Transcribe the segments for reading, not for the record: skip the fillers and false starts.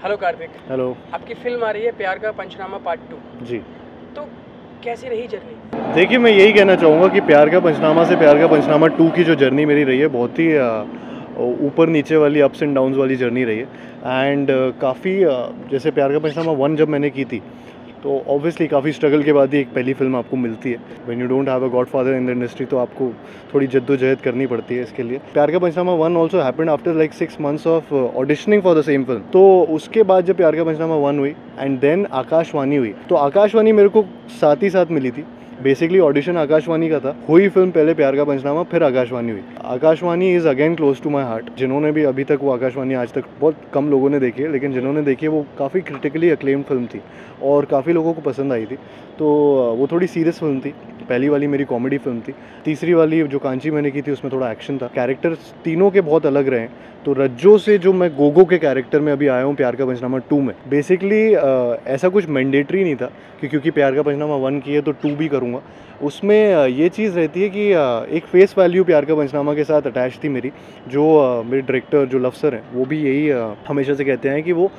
Hello Kartik. Hello. आपकी film आ रही है प्यार का पंचनामा पार्ट 2। जी, तो कैसी रही जर्नी? देखिए मैं यही कहना चाहूँगा कि प्यार का पंचनामा से प्यार का पंचनामा 2 की जो जर्नी मेरी रही है बहुत ही ऊपर नीचे वाली अप्स एंड डाउन्स वाली जर्नी रही है। एंड काफ़ी जैसे प्यार का पंचनामा 1 जब मैंने की थी तो ऑब्वियसली काफ़ी स्ट्रगल के बाद ही एक पहली फिल्म आपको मिलती है। When you don't have a godfather in the industry तो आपको थोड़ी जद्दोजहद करनी पड़ती है इसके लिए। Pyaar Ka Punchnama 1 also happened after like 6 months of auditioning for the same film. तो उसके बाद जब प्यार का पंचनामा 1 हुई एंड देन आकाशवाणी हुई, तो आकाशवाणी मेरे को साथ ही साथ मिली थी। बेसिकली ऑडिशन आकाशवाणी का था, हुई फिल्म पहले प्यार का पंचनामा, फिर आकाशवाणी हुई। Akaashvani is again close to my heart. जिन्होंने भी अभी तक वो आकाशवाणी आज तक बहुत कम लोगों ने देखी है, लेकिन जिन्होंने देखी है वो काफ़ी क्रिटिकली अक्लेम्ड फिल्म थी और काफ़ी लोगों को पसंद आई थी। तो वो थोड़ी सीरियस फिल्म थी। पहली वाली मेरी कॉमेडी फिल्म थी। तीसरी वाली जो कांची मैंने की थी उसमें थोड़ा एक्शन था। कैरेक्टर्स तीनों के बहुत अलग रहे। तो रज्जो से जो मैं गोगो के कैरेक्टर में अभी आया हूँ प्यार का पंचनामा 2 में, बेसिकली ऐसा कुछ मैंडेटरी नहीं था कि क्योंकि प्यार का पंचनामा 1 की है तो 2 भी करूँगा। उसमें ये चीज़ रहती है कि एक फेस वैल्यू प्यार का पंचनामा के साथ अटैच थी मेरी। जो मेरे डायरेक्टर जो लव सर हैं वो भी यही हमेशा से कहते हैं कि वो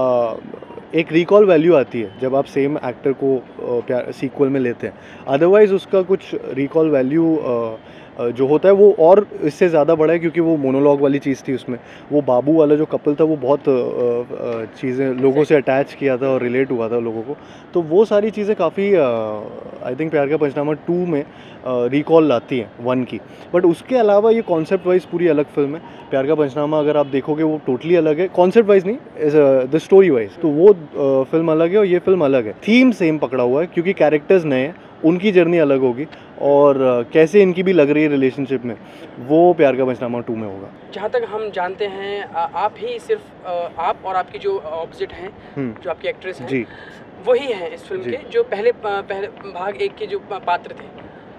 एक रिकॉल वैल्यू आती है जब आप सेम एक्टर को प्यार सीक्वल में लेते हैं। अदरवाइज़ उसका कुछ रिकॉल वैल्यू जो होता है वो और इससे ज़्यादा बड़ा है, क्योंकि वो मोनोलॉग वाली चीज़ थी उसमें। वो बाबू वाला जो कपल था वो बहुत चीज़ें लोगों से अटैच किया था और रिलेट हुआ था लोगों को। तो वो सारी चीज़ें काफ़ी आई थिंक प्यार का पंचनामा 2 में रिकॉल लाती हैं 1 की। बट उसके अलावा ये कॉन्सेप्ट वाइज पूरी अलग फिल्म है। प्यार का पंचनामा अगर आप देखोगे वो टोटली अलग है, कॉन्सेप्ट वाइज नहीं, द स्टोरी वाइज। तो वो फिल्म अलग है और ये फिल्म अलग है। थीम सेम पकड़ा हुआ है क्योंकि कैरेक्टर्स नए हैं, उनकी जर्नी अलग होगी और कैसे इनकी भी लग रही है रिलेशनशिप में, वो प्यार का पंचनामा 2 में होगा। जहाँ तक हम जानते हैं आप ही सिर्फ आप और आपकी जो ऑपोजिट हैं, जो आपकी एक्ट्रेस हैं जी, वही हैं इस फिल्म जी। के जो पहले भाग 1 के जो पात्र थे।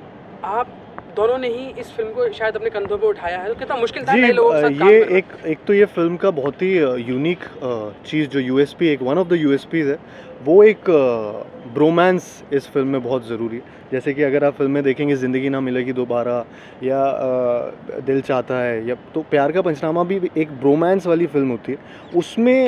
आप दोनों ने ही इस फिल्म को शायद अपने कंधों पे उठाया है। तो कितना मुश्किल था जी, नए लोगों के साथ काम ये करना? एक तो ये फिल्म का बहुत ही यूनिक चीज़ जो यूएसपी, एक वन ऑफ द यूएसपीज़ है, वो एक ब्रोमांस इस फिल्म में बहुत ज़रूरी है। जैसे कि अगर आप फिल्में देखेंगे ज़िंदगी ना मिलेगी दोबारा या दिल चाहता है, या तो प्यार का पंचनामा भी एक ब्रोमांस वाली फिल्म होती है। उसमें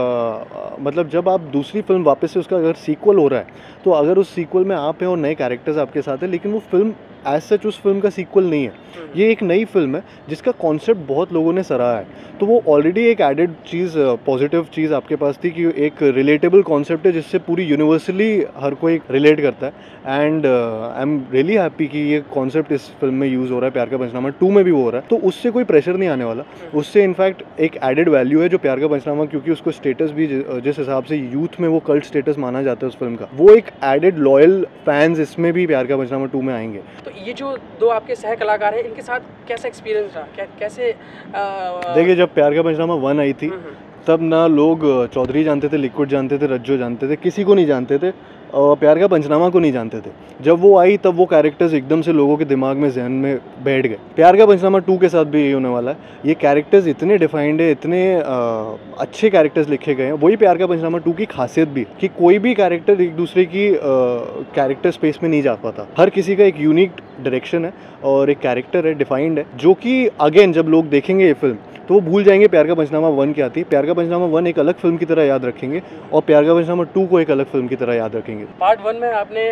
मतलब जब आप दूसरी फिल्म वापस से उसका अगर सीक्वल हो रहा है तो अगर उस सीक्वल में आप हैं और नए कैरेक्टर्स आपके साथ हैं, लेकिन वो फिल्म एज सच उस फिल्म का सीक्वल नहीं है। ये एक नई फिल्म है जिसका कॉन्सेप्ट बहुत लोगों ने सराहा है। तो वो ऑलरेडी एक एडेड चीज़, पॉजिटिव चीज़ आपके पास थी कि एक रिलेटेबल कॉन्सेप्ट है जिससे पूरी यूनिवर्सली हर कोई रिलेट करता है। And I am really happy कि ये कॉन्सेप्ट इस फिल्म में यूज़ हो रहा है, प्यार का पंचनामा 2 में भी वो हो रहा है। तो उससे कोई प्रेशर नहीं आने वाला, उससे इनफैक्ट एक एडेड वैल्यू है जो प्यार का पंचनामा, क्योंकि उसको स्टेटस भी जिस हिसाब से यूथ में वो कल्ट स्टेटस माना जाता है उस फिल्म का, वो एक एडेड लॉयल फैंस इसमें भी प्यार का पंचनामा 2 में आएंगे। तो ये जो दो आपके सह कलाकार हैं इनके साथ कैसा एक्सपीरियंस रहा? कैसे देखिए जब प्यार का पंचनामा 1 आई थी तब ना लोग चौधरी जानते थे, लिक्विड जानते थे, रज्जो जानते थे, किसी को नहीं जानते थे और प्यार का पंचनामा को नहीं जानते थे। जब वो आई तब वो कैरेक्टर्स एकदम से लोगों के दिमाग में, जहन में बैठ गए। प्यार का पंचनामा 2 के साथ भी यही होने वाला है। ये कैरेक्टर्स इतने डिफाइंड है, इतने अच्छे कैरेक्टर्स लिखे गए हैं। वही प्यार का पंचनामा 2 की खासियत भी कि कोई भी कैरेक्टर एक दूसरे की कैरेक्टर स्पेस में नहीं जा पाता। हर किसी का एक यूनिक डायरेक्शन है और एक कैरेक्टर है, डिफाइंड है, जो कि अगेन जब लोग देखेंगे ये फिल्म तो वो भूल जाएंगे प्यार का पंचनामा 1 क्या थी। प्यार का पंचनामा 1 एक अलग फिल्म की तरह याद रखेंगे और प्यार का पंचनामा 2 को एक अलग फिल्म की तरह याद रखेंगे। पार्ट 1 में आपने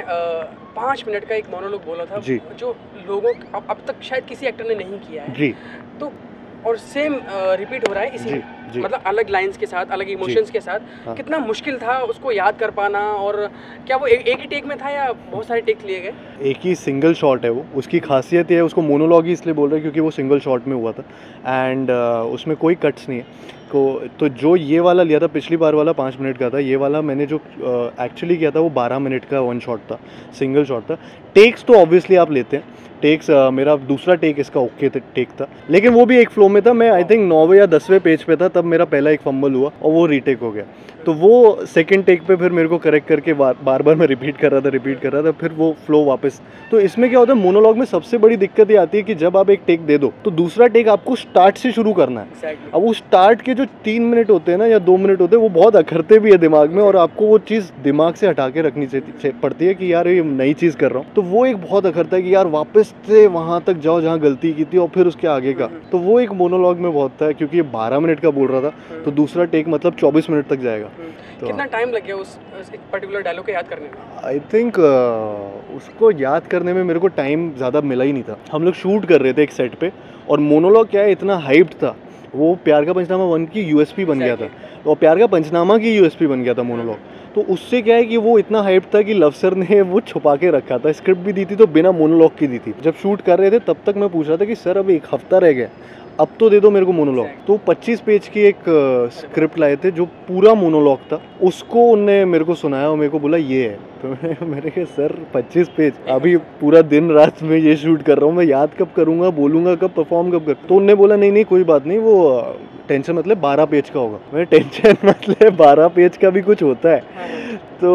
5 मिनट का एक मोनोलॉग बोला था जी, जो लोगों अब तक शायद किसी एक्टर ने नहीं किया है। जी, तो और सेम रिपीट हो रहा है इसी जी, में, जी। मतलब अलग लाइंस के साथ, अलग इमोशंस के साथ। हाँ। कितना मुश्किल था उसको याद कर पाना? और क्या वो एक ही टेक में था या बहुत सारे टेक लिए गए? एक ही सिंगल शॉट है वो। उसकी खासियत ये है, उसको मोनोलॉग ही इसलिए बोल रहे हैं क्योंकि वो सिंगल शॉट में हुआ था एंड उसमें कोई कट्स नहीं है। तो जो ये वाला लिया था, पिछली बार वाला 5 मिनट का था, ये वाला मैंने जो एक्चुअली किया था वो 12 मिनट का वन शॉट था, सिंगल शॉट था। टेक्स तो ऑब्वियसली आप लेते हैं, टेक्स मेरा दूसरा टेक इसका ओके टेक था, लेकिन वो भी एक फ्लो में था। मैं आई थिंक 9वें या 10वें पेज पे था तब मेरा पहला एक फंबल हुआ और वो रीटेक हो गया। तो वो सेकंड टेक पे फिर मेरे को करेक्ट करके बार बार मैं रिपीट कर रहा था, फिर वो फ्लो वापस। तो इसमें क्या होता है, मोनोलॉग में सबसे बड़ी दिक्कत ये आती है कि जब आप एक टेक दे दो तो दूसरा टेक आपको स्टार्ट से शुरू करना है। Exactly. अब वो स्टार्ट के जो 3 मिनट होते हैं ना या 2 मिनट होते हैं, वो बहुत अखरते भी है दिमाग में और आपको वो चीज़ दिमाग से हटा के रखनी पड़ती है कि यार ये नई चीज़ कर रहा हूँ। तो वो एक बहुत अखरता है कि यार वापस से वहाँ तक जाओ जहाँ गलती की थी और फिर उसके आगे का। तो वो एक मोनोलॉग में बहुत था, क्योंकि ये 12 मिनट का बोल रहा था तो दूसरा टेक मतलब 24 मिनट तक जाएगा। तो कितना टाइम लग गया उस एक पर्टिकुलर डायलॉग को याद करने में? आई थिंक उसको याद करने में मेरे को टाइम ज़्यादा मिला ही नहीं था। हम लोग शूट कर रहे थे एक सेट पे, और मोनोलॉग क्या है, इतना हाइप्ड था, वो प्यार का पंचनामा 1 की यूएसपी बन गया था, और प्यार का पंचनामा की यूएसपी बन गया था मोनोलॉग। तो उससे क्या है कि वो इतना हाइप था कि लव सर ने वो छुपा के रखा था, स्क्रिप्ट भी दी थी तो बिना मोनोलॉग की दी थी। जब शूट कर रहे थे तब तक मैं पूछ रहा था कि सर अब 1 हफ्ता रह गया, अब तो दे दो मेरे को मोनोलॉग। तो 25 पेज की एक स्क्रिप्ट लाए थे जो पूरा मोनोलॉग था, उसको उनने मेरे को सुनाया और मेरे को बोला ये है। तो मैंने कहा सर 25 पेज, अभी पूरा दिन रात में ये शूट कर रहा हूँ, मैं याद कब करूँगा, बोलूँगा कब, परफॉर्म कब कर। तो उनने बोला नहीं कोई बात नहीं, वो टेंशन मतलब 12 पेज का होगा। मैं टेंशन मतलब 12 पेज का भी कुछ होता है। तो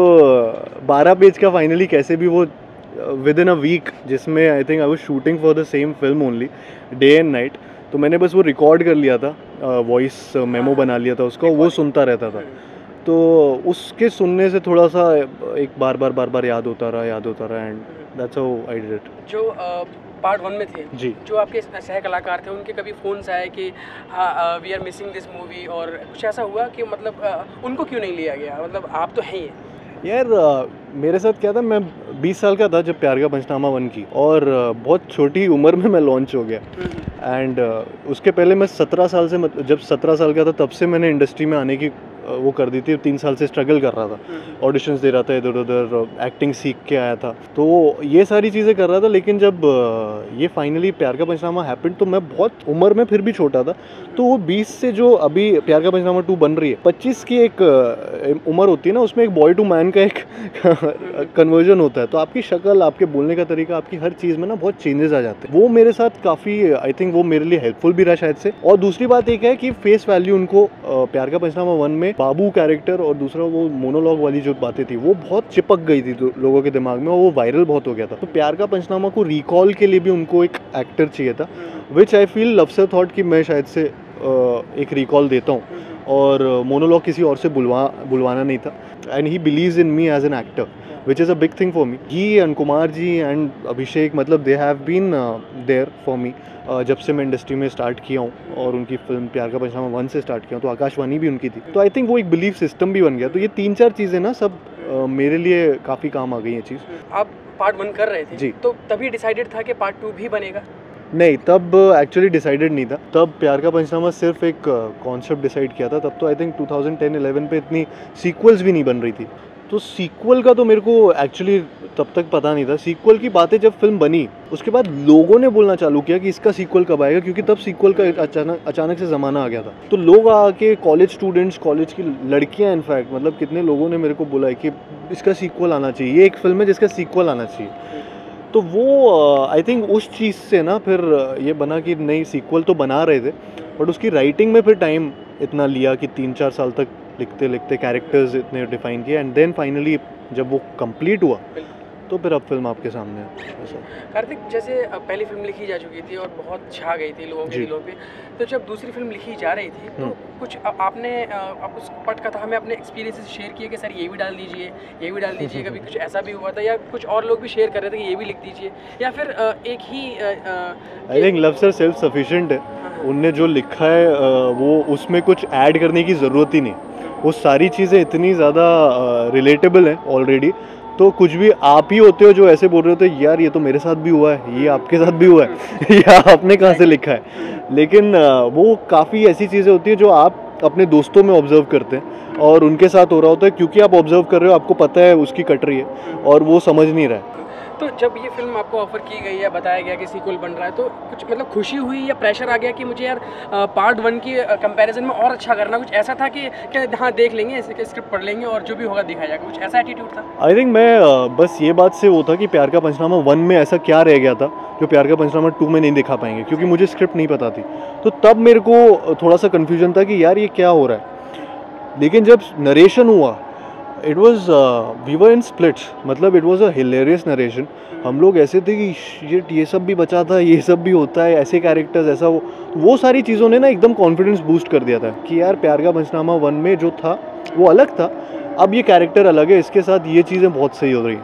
12 पेज का फाइनली कैसे भी वो विद इन अ वीक, जिसमें I think I was shooting for the same film only day and night, तो मैंने बस वो रिकॉर्ड कर लिया था, वॉइस मेमो बना लिया था उसका, वो सुनता रहता था। तो उसके सुनने से थोड़ा सा एक बार याद होता रहा and that's how I did it. जो पार्ट 1 में थे जी, जो आपके सह कलाकार थे, उनके कभी फ़ोन्स आए कि हाँ we are missing this movie, और कुछ ऐसा हुआ कि मतलब उनको क्यों नहीं लिया गया? मतलब आप तो हैं ही। यार मेरे साथ क्या था, मैं 20 साल का था जब प्यार का पंचनामा 1 की, और बहुत छोटी उम्र में मैं लॉन्च हो गया। एंड उसके पहले मैं 17 साल से जब 17 साल का था तब से मैंने इंडस्ट्री में आने की वो कर दी थी। 3 साल से स्ट्रगल कर रहा था, ऑडिशंस दे रहा था इधर उधर, एक्टिंग सीख के आया था, तो ये सारी चीज़ें कर रहा था। लेकिन जब ये फाइनली प्यार का पंचनामा हैपेंड, तो मैं बहुत उम्र में फिर भी छोटा था। तो वो 20 से जो अभी प्यार का पंचनामा 2 बन रही है, 25 की एक उम्र होती है ना, उसमें एक बॉय टू मैन का एक कन्वर्जन होता है। तो आपकी शक्ल, आपके बोलने का तरीका, आपकी हर चीज़ में ना बहुत चेंजेस आ जाते हैं। वो मेरे साथ काफ़ी आई थिंक वो मेरे लिए हेल्पफुल भी रहा शायद से। और दूसरी बात एक है कि फेस वैल्यू उनको प्यार का पंचनामा 1 में बाबू कैरेक्टर, और दूसरा वो मोनोलॉग वाली जो बातें थी वो बहुत चिपक गई थी लोगों के दिमाग में, और वो वायरल बहुत हो गया था। तो प्यार का पंचनामा को रिकॉल के लिए भी उनको एक एक्टर चाहिए था, which I feel Luv sir thought कि मैं शायद से एक रिकॉल देता हूँ, और मोनोलॉग किसी और से बुलवाना नहीं था। And he believes in me as an actor, which is a big thing for me. He and Kumar ji and Abhishek, मतलब they have been there for me जब से मैं इंडस्ट्री में स्टार्ट किया हूँ, और उनकी फिल्म प्यार का पंचनामा 1 से स्टार्ट किया हूँ, तो आकाशवाणी भी उनकी थी। तो आई थिंक वो एक बिलीफ सिस्टम भी बन गया। तो ये 3-4 चीज़ें ना सब मेरे लिए काफ़ी काम आ गई ये चीज़। आप पार्ट 1 कर रहे थे जी, तो तभी डिसाइडेड था कि पार्ट 2 भी बनेगा? नहीं, तब एक्चुअली डिसाइडेड नहीं था। तब प्यार का पंचनामा सिर्फ एक कॉन्सेप्ट डिसाइड किया था। तब तो आई थिंक 2010-11 पे इतनी सीक्वल्स भी नहीं बन रही थी। तो सीक्वल का तो मेरे को एक्चुअली तब तक पता नहीं था। सीक्वल की बातें जब फिल्म बनी उसके बाद लोगों ने बोलना चालू किया कि इसका सीक्वल कब आएगा, क्योंकि तब सीक्वल का अचानक से ज़माना आ गया था। तो लोग आके, कॉलेज स्टूडेंट्स, कॉलेज की लड़कियां इनफैक्ट, मतलब कितने लोगों ने मेरे को बोला है कि इसका सीक्वल आना चाहिए, ये एक फिल्म है जिसका सीक्वल आना चाहिए। तो वो आई थिंक उस चीज़ से ना फिर ये बना कि नहीं, सीक्वल तो बना रहे थे बट उसकी राइटिंग में फिर टाइम इतना लिया कि 3-4 साल तक लिखते लिखते कैरेक्टर्स इतने डिफाइन किए, एंड देन फाइनली जब वो कंप्लीट हुआ तो फिर अब फिल्म आपके सामने है। ऐसा कार्तिक, जैसे पहली फिल्म लिखी जा चुकी थी और बहुत छा गई थी लोगों के दिलों पे, तो जब दूसरी फिल्म लिखी जा रही थी तो कुछ आपने आप उस पटकथा में अपने एक्सपीरियंसेस शेयर किए कि सर ये भी डाल दीजिए, ये भी डाल दीजिए, कभी कुछ ऐसा भी हुआ था, या कुछ और लोग भी शेयर कर रहे थे कि ये भी लिख दीजिए, या फिर एक ही I think Luv sir self sufficient है। उनने जो लिखा है वो उसमें कुछ ऐड करने की ज़रूरत ही नहीं। वो सारी चीज़ें इतनी ज़्यादा रिलेटेबल हैं ऑलरेडी। तो कुछ भी आप ही होते हो जो ऐसे बोल रहे होते यार ये तो मेरे साथ भी हुआ है, ये आपके साथ भी हुआ है या आपने कहाँ से लिखा है। लेकिन वो काफ़ी ऐसी चीज़ें होती हैं जो आप अपने दोस्तों में ऑब्जर्व करते हैं और उनके साथ हो रहा होता है, क्योंकि आप ऑब्जर्व कर रहे हो, आपको पता है उसकी कट रही है और वो समझ नहीं रहा है। तो जब ये फिल्म आपको ऑफर की गई या बताया गया कि सीक्वल बन रहा है, तो कुछ मतलब खुशी हुई या प्रेशर आ गया कि मुझे यार पार्ट 1 की कंपैरिजन में और अच्छा करना, कुछ ऐसा था कि हाँ देख लेंगे, स्क्रिप्ट पढ़ लेंगे और जो भी होगा दिखाया जाएगा, कुछ ऐसा एटीट्यूड था? आई थिंक मैं बस ये बात से वो था कि प्यार का पंचनामा 1 में ऐसा क्या रह गया था जो प्यार का पंचनामा 2 में नहीं दिखा पाएंगे, क्योंकि मुझे स्क्रिप्ट नहीं पता थी। तो तब मेरे को थोड़ा सा कन्फ्यूजन था कि यार ये क्या हो रहा है। लेकिन जब नरेशन हुआ, it was we were in splits, मतलब it was a hilarious narration. हम लोग ऐसे थे कि ये सब भी बचा था, ये सब भी होता है, ऐसे कैरेक्टर्स, ऐसा वो सारी चीज़ों ने ना एकदम कॉन्फिडेंस बूस्ट कर दिया था कि यार प्यार का पंचनामा 1 में जो था वो अलग था, अब ये कैरेक्टर अलग है, इसके साथ ये चीज़ें बहुत सही हो रही।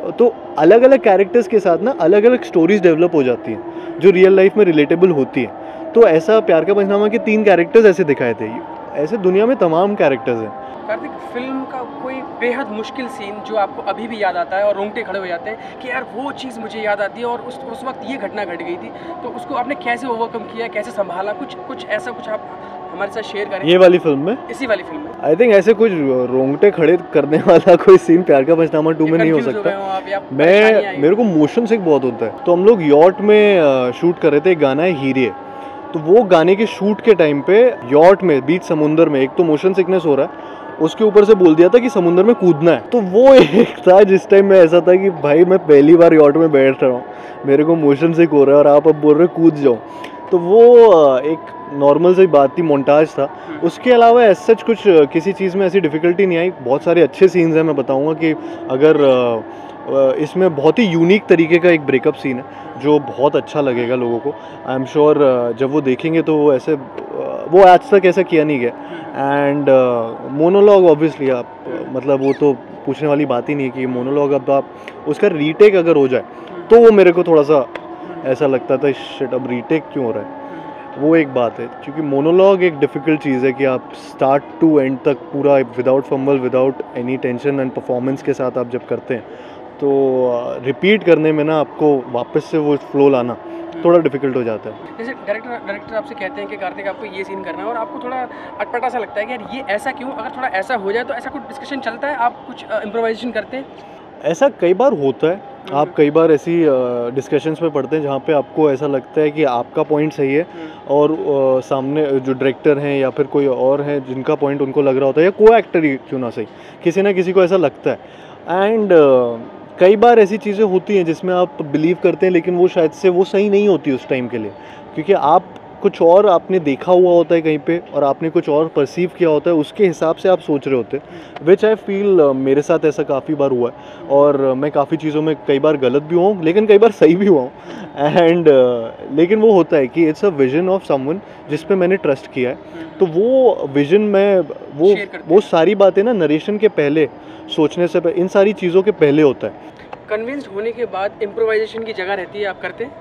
तो अलग अलग कैरेक्टर्स के साथ ना अलग अलग स्टोरीज डेवलप हो जाती हैं जो रियल लाइफ में रिलेटेबल होती हैं। तो ऐसा प्यार का पंचनामा के 3 कैरेक्टर्स ऐसे दिखाए थे, ऐसे दुनिया में तमाम कैरेक्टर्स हैं। कार्तिक, फिल्म का कोई बेहद मुश्किल सीन जो आपको अभी भी याद आता है और रोंगटे खड़े हो जाते हैं कि यार वो चीज़ मुझे याद आती है और उस वक्त ये घटना घट गई थी, तो उसको आपने कैसे ओवरकम किया, कैसे संभाला? कुछ ऐसा कुछ आप हमारे साथ शेयर करें। ये वाली फिल्म में, इसी वाली फिल्म में आई थिंक ऐसे कुछ रोंगटे खड़े करने वाला कोई सीन प्यार का पंचनामा 2 में नहीं हो सकता। मेरे को मोशन सिक बहुत होता है। तो हम लोग यॉट में शूट कर रहे थे, एक गाना है हीरे, तो वो गाने के शूट के टाइम पे यॉट में बीच समुंदर में एक तो मोशन सिकनेस हो रहा है, उसके ऊपर से बोल दिया था कि समुंदर में कूदना है। तो वो एक था जिस टाइम में ऐसा था कि भाई मैं पहली बार यॉट में बैठ रहा हूँ, मेरे को मोशन सिक हो रहा है और आप अब बोल रहे कूद जाओ। तो वो एक नॉर्मल सी बात थी, मोन्टाज था। उसके अलावा ऐसा कुछ किसी चीज़ में ऐसी डिफ़िकल्टी नहीं आई। बहुत सारे अच्छे सीन्स हैं, मैं बताऊँगा कि अगर इसमें बहुत ही यूनिक तरीके का एक ब्रेकअप सीन है जो बहुत अच्छा लगेगा लोगों को। आई एम श्योर जब वो देखेंगे तो वो ऐसे वो आज तक ऐसा किया नहीं गया। एंड मोनोलॉग ऑब्वियसली आप मतलब वो तो पूछने वाली बात ही नहीं है कि मोनोलॉग अब आप उसका रीटेक अगर हो जाए तो वो मेरे को थोड़ा सा ऐसा लगता था शिट अब रीटेक क्यों हो रहा है। वो एक बात है, क्योंकि मोनोलॉग एक डिफ़िकल्ट चीज़ है कि आप स्टार्ट टू एंड तक पूरा without fumble, without any tension and performance के साथ आप जब करते हैं तो रिपीट करने में ना आपको वापस से वो फ्लो लाना थोड़ा डिफिकल्ट हो जाता है। जैसे डायरेक्टर आपसे कहते हैं कि कार्तिक आपको ये सीन करना है और आपको थोड़ा अटपटा सा लगता है कि यार ये ऐसा क्यों, अगर थोड़ा ऐसा हो जाए तो ऐसा कुछ डिस्कशन चलता है, आप कुछ इम्प्रोवाइजेशन करते हैं? ऐसा कई बार होता है, आप कई बार ऐसी डिस्कशंस में पढ़ते हैं जहाँ पे आपको ऐसा लगता है कि आपका पॉइंट सही है और सामने जो डायरेक्टर हैं या फिर कोई और हैं जिनका पॉइंट उनको लग रहा होता है, या को एक्टर ही क्यों ना सही, किसी ना किसी को ऐसा लगता है। एंड कई बार ऐसी चीज़ें होती हैं जिसमें आप बिलीव करते हैं लेकिन वो शायद से वो सही नहीं होती उस टाइम के लिए, क्योंकि आप कुछ और आपने देखा हुआ होता है कहीं पे और आपने कुछ और परसीव किया होता है, उसके हिसाब से आप सोच रहे होते हैं। विच आई फील मेरे साथ ऐसा काफ़ी बार हुआ है और मैं काफ़ी चीज़ों में कई बार गलत भी हुआ हूँ लेकिन कई बार सही भी हुआ हूँ। एंड लेकिन वो होता है कि it's a vision of someone जिस पे मैंने ट्रस्ट किया है, तो वो विजन में वो सारी बातें ना नरेशन के पहले सोचने से इन सारी चीज़ों के पहले होता है। कन्विंस्ड होने के बाद इम्प्रोवाइजेशन की जगह रहती है, आप करते हैं?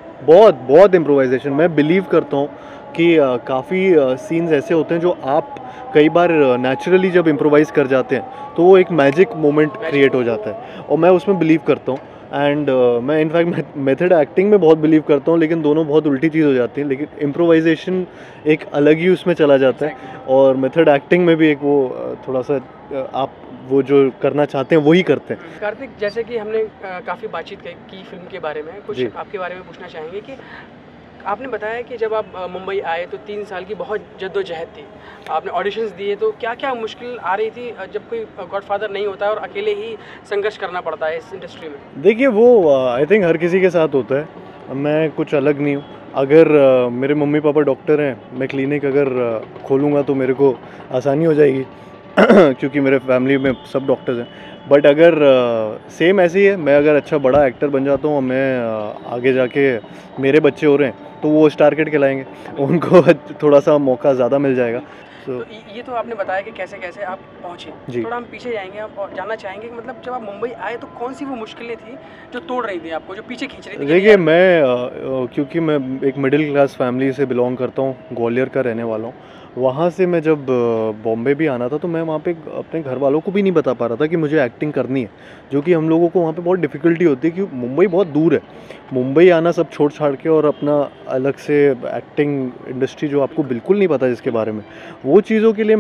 बहुत इम्प्रोवाइजेशन मैं बिलीव करता हूँ कि काफ़ी सीन्स ऐसे होते हैं जो आप कई बार नेचुरली जब इम्प्रोवाइज कर जाते हैं तो वो एक मैजिक मोमेंट क्रिएट हो जाता है और मैं उसमें बिलीव करता हूँ। एंड मैं इनफैक्ट मेथड एक्टिंग में बहुत बिलीव करता हूँ, लेकिन दोनों बहुत उल्टी चीज़ हो जाती है। लेकिन इम्प्रोवाइजेशन एक अलग ही उसमें चला जाता है और मेथड एक्टिंग में भी एक वो थोड़ा सा आप वो जो करना चाहते हैं वही करते हैं। कार्तिक, जैसे कि हमने काफ़ी बातचीत की फिल्म के बारे में, कुछ आपके बारे में पूछना चाहेंगे कि आपने बताया कि जब आप मुंबई आए तो 3 साल की बहुत जद्दोजहद थी, आपने ऑडिशंस दिए, तो क्या क्या मुश्किल आ रही थी जब कोई गॉडफादर नहीं होता है और अकेले ही संघर्ष करना पड़ता है इस इंडस्ट्री में? देखिए वो आई थिंक हर किसी के साथ होता है, मैं कुछ अलग नहीं हूँ। अगर मेरे मम्मी पापा डॉक्टर हैं, मैं क्लिनिक अगर खोलूँगा तो मेरे को आसानी हो जाएगी क्योंकि मेरे फैमिली में सब डॉक्टर्स हैं। बट अगर सेम ऐसे ही है, मैं अगर अच्छा बड़ा एक्टर बन जाता हूँ और मैं आगे जाके मेरे बच्चे हो रहे हैं तो वो स्टार किड कहलाएंगे, उनको थोड़ा सा मौका ज़्यादा मिल जाएगा। तो ये तो आपने बताया कि कैसे कैसे आप पहुँचे, थोड़ा हम पीछे जाएंगे और जानना चाहेंगे कि मतलब जब आप मुंबई आए तो कौन सी वो मुश्किलें थी जो तोड़ रही थी आपको, जो पीछे खींच रही थी? देखिए मैं क्योंकि मैं एक मिडिल क्लास फैमिली से बिलोंग करता हूँ, ग्वालियर का रहने वाला हूँ। वहाँ से मैं जब बॉम्बे भी आना था तो मैं वहाँ पे अपने घर वालों को भी नहीं बता पा रहा था कि मुझे एक्टिंग करनी है, जो कि हम लोगों को वहाँ पे बहुत डिफ़िकल्टी होती है क्योंकि मुंबई बहुत दूर है। मुंबई आना सब छोड़ छाड़ के और अपना अलग से एक्टिंग इंडस्ट्री जो आपको बिल्कुल नहीं पता जिसके बारे में, वो चीज़ों के लिए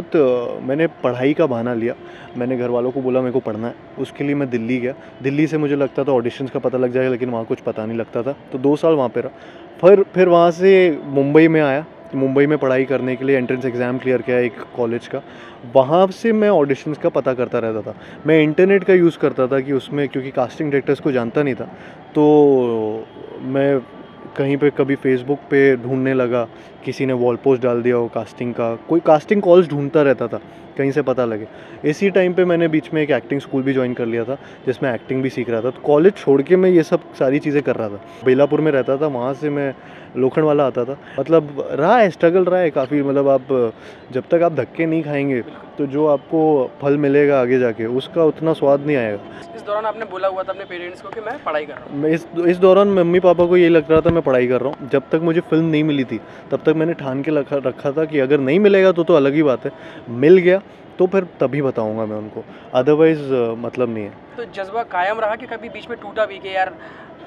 मैंने पढ़ाई का बहाना लिया। मैंने घर वालों को बोला मेरे को पढ़ना है, उसके लिए मैं दिल्ली गया। दिल्ली से मुझे लगता था ऑडिशंस का पता लग जाएगा, लेकिन वहाँ कुछ पता नहीं लगता था, तो 2 साल वहाँ पे रहा। फिर वहाँ से मुंबई में आया, मुंबई में पढ़ाई करने के लिए एंट्रेंस एग्ज़ाम क्लियर किया एक कॉलेज का। वहाँ से मैं ऑडिशंस का पता करता रहता था। मैं इंटरनेट का यूज़ करता था कि उसमें, क्योंकि कास्टिंग डायरेक्टर्स को जानता नहीं था, तो मैं कहीं पे कभी फेसबुक पे ढूंढने लगा किसी ने वॉल पोस्ट डाल दिया हो कास्टिंग का, कोई कास्टिंग कॉल्स ढूंढता रहता था कहीं से पता लगे। इसी टाइम पे मैंने बीच में एक एक्टिंग स्कूल भी ज्वाइन कर लिया था जिसमें एक्टिंग भी सीख रहा था। तो कॉलेज छोड़ के मैं ये सब सारी चीज़ें कर रहा था। बेलापुर में रहता था, वहाँ से मैं लोखंडवाला आता था। मतलब रहा है, स्ट्रगल रहा है काफ़ी। मतलब आप जब तक आप धक्के नहीं खाएंगे तो जो आपको फल मिलेगा आगे जाके उसका उतना स्वाद नहीं आएगा। इस दौरान आपने बोला हुआ था अपने पेरेंट्स को कि मैं पढ़ाई कर रहा हूँ। मैं इस दौरान मम्मी पापा को ये लग रहा था मैं पढ़ाई कर रहा हूँ। जब तक मुझे फिल्म नहीं मिली थी तब तक मैंने ठान के रखा था कि अगर नहीं मिलेगा तो अलग ही बात है, मिल गया तो फिर तभी बताऊंगा मैं उनको, अदरवाइज मतलब नहीं है। तो जज्बा कायम रहा कि कभी बीच में टूटा भी कि यार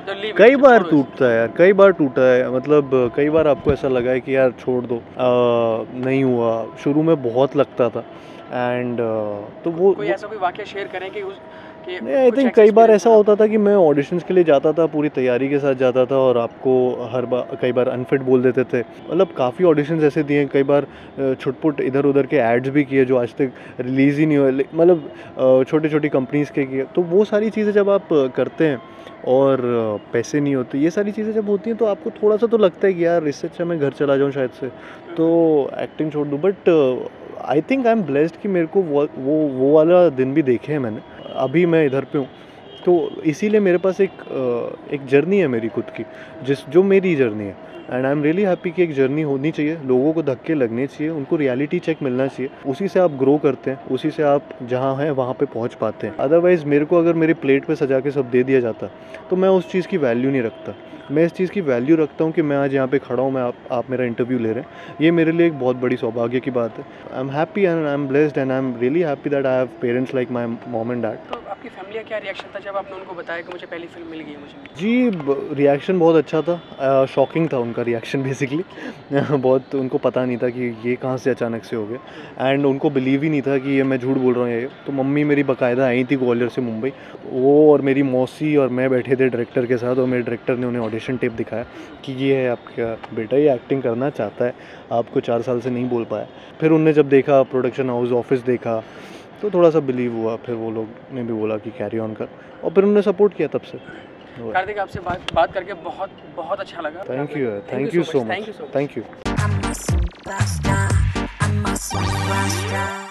कई बार टूटता है यार, कई बार टूटा है। मतलब कई बार आपको ऐसा लगा है कि यार छोड़ दो, नहीं हुआ। शुरू में बहुत लगता था एंड तो वो कोई ऐसा कोई वाकया शेयर करें कि नहीं, आई थिंक कई बार ऐसा होता था कि मैं ऑडिशंस के लिए जाता था, पूरी तैयारी के साथ जाता था और आपको कई बार अनफिट बोल देते थे। मतलब काफ़ी ऑडिशंस ऐसे दिए, कई बार छुटपुट इधर उधर के एड्स भी किए जो आज तक रिलीज़ ही नहीं हुए। मतलब छोटी छोटी कंपनीज़ के किए। तो वो सारी चीज़ें जब आप करते हैं और पैसे नहीं होते, ये सारी चीज़ें जब होती हैं तो आपको थोड़ा सा तो लगता है कि यार इससे अच्छा मैं घर चला जाऊँ शायद से, तो एक्टिंग छोड़ दूँ। But I think I am blessed कि मेरे को वो वाला दिन भी देखे हैं मैंने। अभी मैं इधर पे हूँ तो इसीलिए मेरे पास एक जर्नी है मेरी खुद की, जो मेरी जर्नी है। And I am really happy कि एक जर्नी होनी चाहिए, लोगों को धक्के लगने चाहिए, उनको रियलिटी चेक मिलना चाहिए, उसी से आप ग्रो करते हैं, उसी से आप जहाँ हैं वहाँ पे पहुँच पाते हैं। अदरवाइज़ मेरे को अगर मेरी प्लेट पे सजा के सब दे दिया जाता तो मैं उस चीज़ की वैल्यू नहीं रखता। मैं इस चीज़ की वैल्यू रखता हूँ कि मैं आज यहाँ पे खड़ा हूँ, मैं आप मेरा इंटरव्यू ले रहे हैं, ये मेरे लिए एक बहुत बड़ी सौभाग्य की बात है। I am happy and I am blessed and I am really happy that I have parents like my mom and dad. तो आपकी फैमिली का क्या रिएक्शन था जब आपने उनको बताया कि मुझे पहली फिल्म मिल गई है? मुझे जी रिएक्शन बहुत अच्छा था, शॉकिंग था उनका रिएक्शन बेसिकली। बहुत उनको पता नहीं था कि ये कहाँ से अचानक से हो गया एंड उनको बिलीव ही नहीं था कि ये मैं झूठ बोल रहा हूँ। ये तो मम्मी मेरी बाकायदा आई थी ग्वालियर से मुंबई, वो और मेरी मौसी और मैं बैठे थे डायरेक्टर के साथ और मेरे डायरेक्टर ने उन्हें ऑडिशन टेप दिखाया कि ये है आपका बेटा, ये एक्टिंग करना चाहता है, आपको 4 साल से नहीं बोल पाया। फिर उनने जब देखा प्रोडक्शन हाउस ऑफिस देखा तो थोड़ा सा बिलीव हुआ, फिर वो लोग ने भी बोला कि कैरी ऑन कर, और फिर उन्होंने सपोर्ट किया तब से। कार्तिक आपसे बात करके बहुत बहुत अच्छा लगा। Thank you so much. Thank you.